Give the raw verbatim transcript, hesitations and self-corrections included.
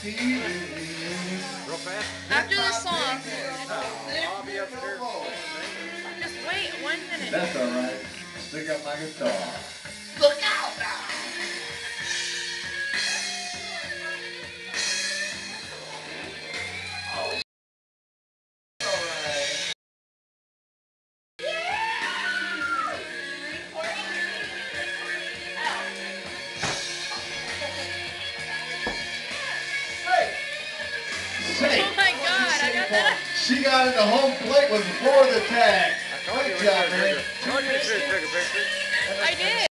Real fast. After this song, I'll be upstairs. just wait one minute. That's all right. Pick up my guitar. Look out now! Oh my God, I got that. She got into home plate was before the tag. I told you Good we job, should man. take a- told you we should take a picture. I did.